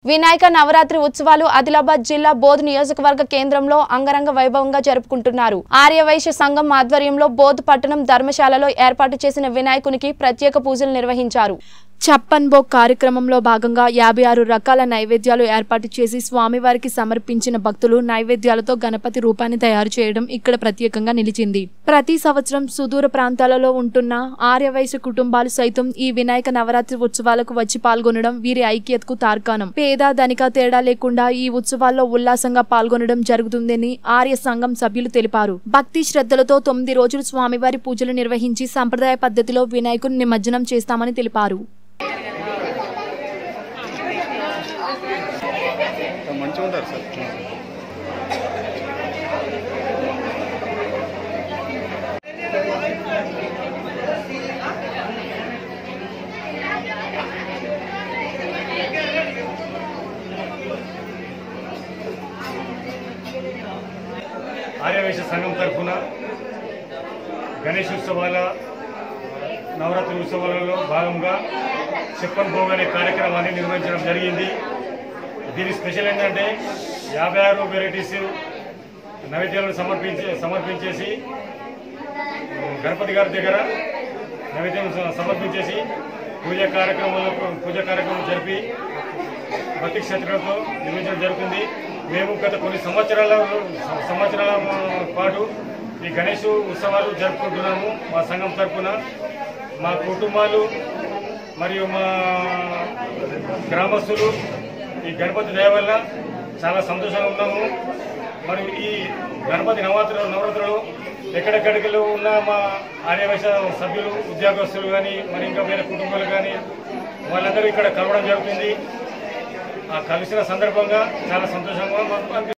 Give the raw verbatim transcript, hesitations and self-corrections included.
వినాయక నవరాత్రి ఉత్సవాలు ఆదిలాబాద్ జిల్లా బోధ్ నియోజకవర్గ కేంద్రంలో అంగరంగ వైభవంగా జరుపుకుంటున్నారు. ఆర్యవైశ్య సంఘం ఆధ్వర్యంలో బోధ్ పట్టణం ధర్మశాలలో ఏర్పాటు చేసిన వినాయకునికి ప్రత్యేక పూజలు నిర్వహించారు. చప్పన్ భోగ్ కార్యక్రమంలో భాగంగా యాభై ఆరు రకాల నైవేద్యాలు ఏర్పాటు చేసి స్వామివారికి సమర్పించిన భక్తులు నైవేద్యాలతో గణపతి రూపాన్ని తయారు చేయడం ఇక్కడ ప్రత్యేకంగా నిలిచింది. ప్రతి సంవత్సరం సుదూర ప్రాంతాలలో ఉంటున్న ఆర్యవైశ్య కుటుంబాలు సైతం ఈ వినాయక నవరాత్రి ఉత్సవాలకు వచ్చి పాల్గొనడం వీరి ఐక్యతకు తార్కాణం. పేద ధనిక తేడా లేకుండా ఈ ఉత్సవాల్లో ఉల్లాసంగా పాల్గొనడం జరుగుతుందని ఆర్య సంఘం సభ్యులు తెలిపారు. భక్తి శ్రద్ధలతో తొమ్మిది రోజులు స్వామివారి పూజలు నిర్వహించి సంప్రదాయ పద్ధతిలో వినాయకుని నిమజ్జనం చేస్తామని తెలిపారు. ఆర్యవైశ్య సంఘం తరఫున గణేష్ ఉత్సవాల నవరాత్రి ఉత్సవాలలో భాగంగా చెప్పన్ భోగ్ అనే కార్యక్రమాన్ని నిర్వహించడం జరిగింది. దీని స్పెషల్ ఏంటంటే యాభై ఆరు వెరైటీస్ నైవేద్యాలను సమర్పించి సమర్పించేసి గణపతి గారి దగ్గర నైవేద్యం సమర్పించేసి పూజా కార్యక్రమాలు పూజా కార్యక్రమం జరిపి భక్తి క్షేత్రాలతో నిర్వహించడం జరుగుతుంది. మేము గత కొన్ని సంవత్సరాల సంవత్సరాల పాటు ఈ గణేష్ ఉత్సవాలు జరుపుకుంటున్నాము. మా సంఘం తరఫున మా కుటుంబాలు మరియు మా గ్రామస్తులు ఈ గణపతి దయ వల్ల చాలా సంతోషంగా ఉన్నాము. మరియు ఈ గణపతి నవరాత్రి నవరాత్రులు ఎక్కడెక్కడికి ఉన్న మా ఆర్యవైశ్య సభ్యులు ఉద్యోగస్తులు కానీ మరి ఇంకా వేరే కుటుంబాలు కానీ వాళ్ళందరూ ఇక్కడ కలవడం జరుగుతుంది. ఆ కలిసిన సందర్భంగా చాలా సంతోషంగా